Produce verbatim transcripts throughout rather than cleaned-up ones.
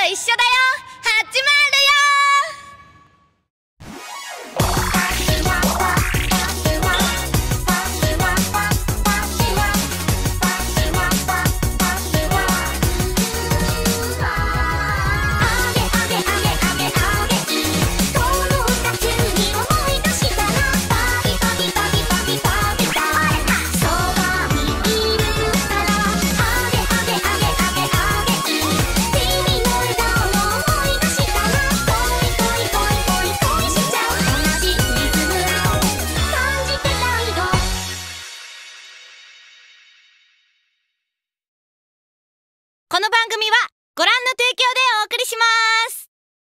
一緒だよ。始まるよ。この番組はご覧の提供でお送りします。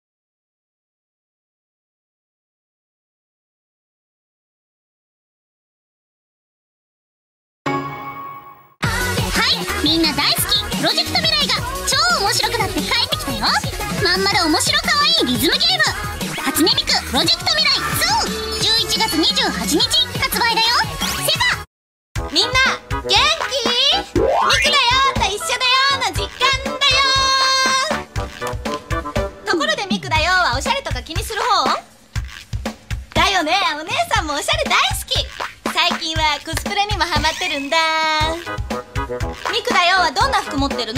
はい、みんな大好きプロジェクト未来が超面白くなって帰ってきたよ。まんまる面白かわいいリズムゲーム初音ミクプロジェクト未来ツー じゅういちがつにじゅうはちにち発売だよ。セガみんな元気？ミクだよと一緒だよの実感だよ。ところでミクだよはおしゃれとか気にする方？だよね。お姉さんもおしゃれ大好き。最近はコスプレにもハマってるんだ。ミクだよはどんな服持ってるの？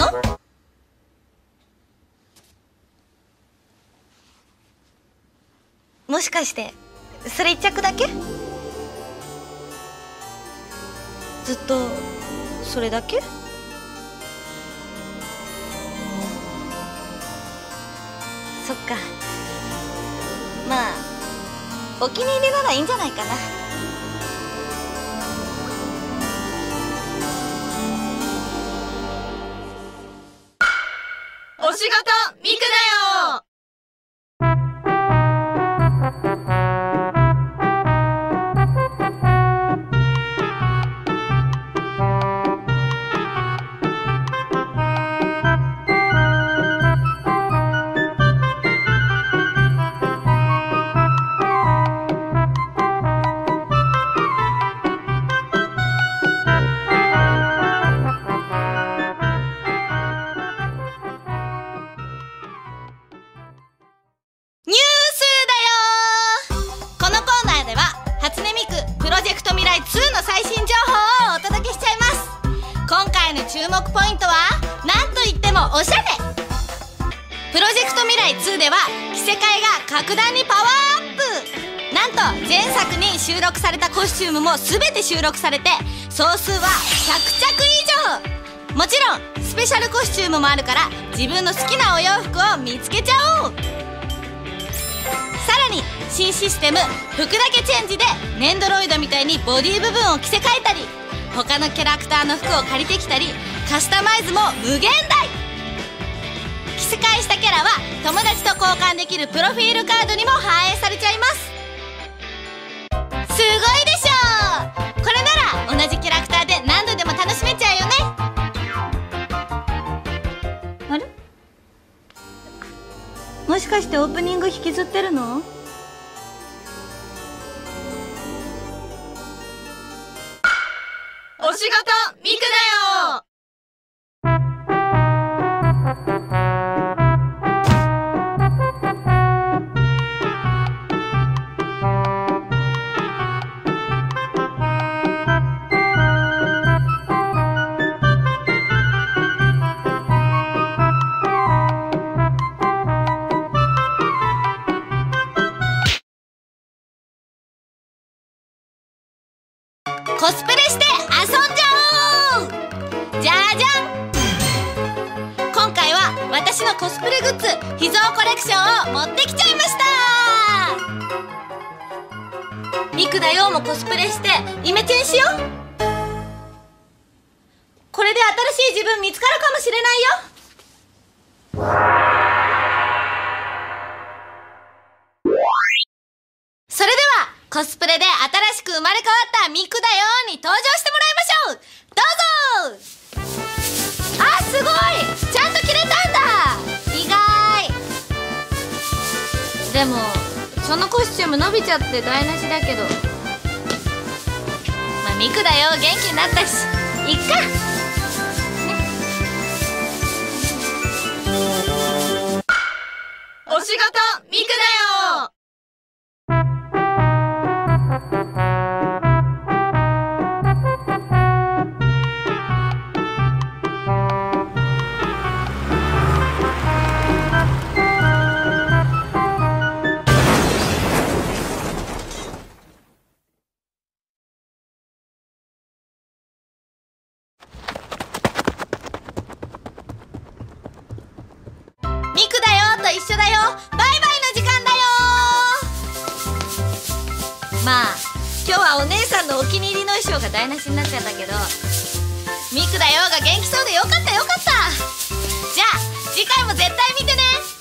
もしかしてそれ一着だけ？ずっとそれだけ？そっか。まあお気に入りならいいんじゃないかな。お仕事ミクだよ。ニュースだよ。このコーナーでは初音ミクプロジェクト未来ツーの最新情報をお届けしちゃいます。今回の注目ポイントはなんといってもおしゃれ。プロジェクト未来ツーでは着せ替えが格段にパワーアップ。なんと前作に収録されたコスチュームも全て収録されて総数はひゃくちゃく以上。もちろんスペシャルコスチュームもあるから自分の好きなお洋服を見つけちゃおう。さらに新システム服だけチェンジでネンドロイドみたいにボディ部分を着せ替えたり他のキャラクターの服を借りてきたりカスタマイズも無限大。着せ替えしたキャラは友達と交換できるプロフィールカードにも反映されちゃいます。すごいでしょ。これなら同じキャラクターで何度でも楽しめちゃうよね。あれ？もしかしてオープニング引きずってるの？お仕事ミクだよ。コスプレして遊んじゃおう。じゃじゃん。今回は私のコスプレグッズ秘蔵コレクションを持ってきちゃいました。ミクだよもコスプレしてイメチェンしよう。これで新しい自分見つかるかもしれないよ。それではコスプレで新しく生まれ変わったミクだよに登場してもらいましょう。どうぞ。あ、すごい、ちゃんと着れたんだ。意外。でもそのコスチューム伸びちゃって台無しだけど、まあミクだよ元気になったしいっか。 事ミクだよ。ミクだよと一緒だよ。バイバイの時間だよ。まあ今日はお姉さんのお気に入りの衣装が台無しになっちゃったけど、ミクだよが元気そうでよかったよかった。じゃあ次回も絶対見てね。